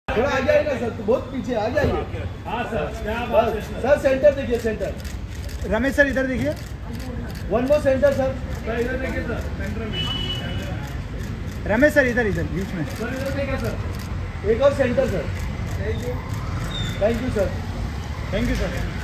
थोड़ा आगे आइए ना सर, तो बहुत पीछे आ जाइए। हाँ सर, क्या बात है सर। सेंटर देखिए, सेंटर। रमेश सर इधर देखिए, वन मोर सेंटर सर। इधर देखिए सर, सेंटर में। रमेश सर इधर इधर बीच में सर, इधर देखिए सर। एक और centre sir. Thank you sir. Thank you sir.